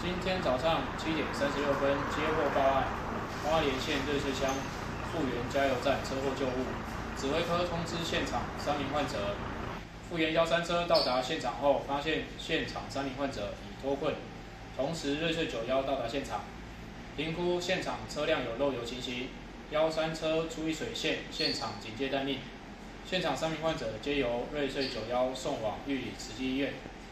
今天早上7点36分接获报案，花莲县瑞穗乡富源加油站车祸救护，指挥科通知现场3名患者。富源139车到达现场后，发现现场3名患者已脱困，同时瑞穗91到达现场，评估现场车辆有漏油情形，139车出一水线，现场警戒待命。现场3名患者皆由瑞穗91送往玉里慈济医院。